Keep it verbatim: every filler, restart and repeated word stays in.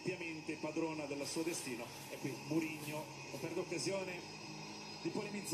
ampiamente padrona del suo destino, e qui Mourinho non perde occasione di polemizzare.